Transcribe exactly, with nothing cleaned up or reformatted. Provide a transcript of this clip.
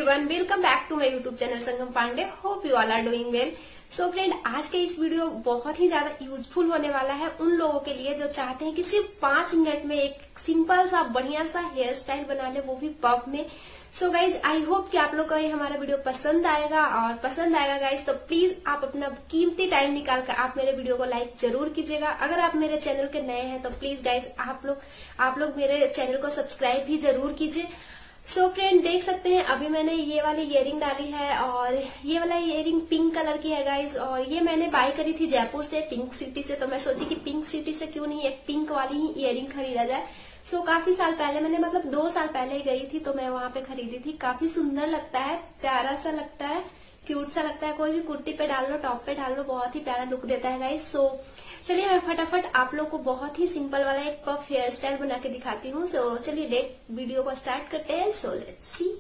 Everyone, welcome back to my YouTube channel Sangam Pandey. Hope you all are doing well. So friend, आज के इस video बहुत ही ज्यादा useful होने वाला है उन लोगों के लिए जो चाहते हैं कि सिर्फ पांच मिनट में एक सिंपल सा बढ़िया सा हेयर स्टाइल बना ले, वो भी पफ में। सो गाइज, आई होप कि आप लोग को ये हमारा वीडियो पसंद आएगा, और पसंद आएगा गाइज तो प्लीज आप अपना कीमती टाइम निकाल कर आप मेरे वीडियो को लाइक जरूर कीजिएगा। अगर आप मेरे चैनल के नए हैं तो प्लीज गाइज आप लोग आप लोग मेरे चैनल को सब्सक्राइब भी जरूर कीजिए। सो so फ्रेंड, देख सकते हैं अभी मैंने ये वाली इयरिंग डाली है, और ये वाला इयरिंग पिंक कलर की है गाइज, और ये मैंने बाय करी थी जयपुर से, पिंक सिटी से। तो मैं सोची कि पिंक सिटी से क्यों नहीं एक पिंक वाली ही इयरिंग खरीदा जाए। सो so, काफी साल पहले मैंने मतलब दो साल पहले ही गई थी तो मैं वहां पे खरीदी थी। काफी सुंदर लगता है, प्यारा सा लगता है, क्यूट सा लगता है। कोई भी कुर्ती पे डाल लो, टॉप पे डाल लो, बहुत ही प्यारा लुक देता है गाइज। सो चलिए मैं फटाफट आप लोग को बहुत ही सिंपल वाला एक पफ हेयर स्टाइल बना के दिखाती हूँ। सो चलिए लेट वीडियो को स्टार्ट करते हैं। So let's C.